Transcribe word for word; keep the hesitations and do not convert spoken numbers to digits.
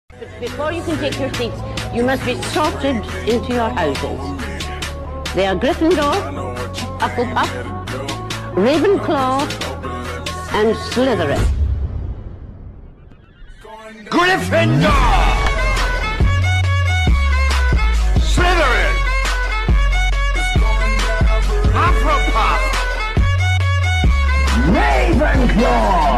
But before you can take your seats, you must be sorted into your houses. They are Gryffindor, Hufflepuff, Ravenclaw, and Slytherin. Gryffindor! Slytherin! Hufflepuff! Ravenclaw!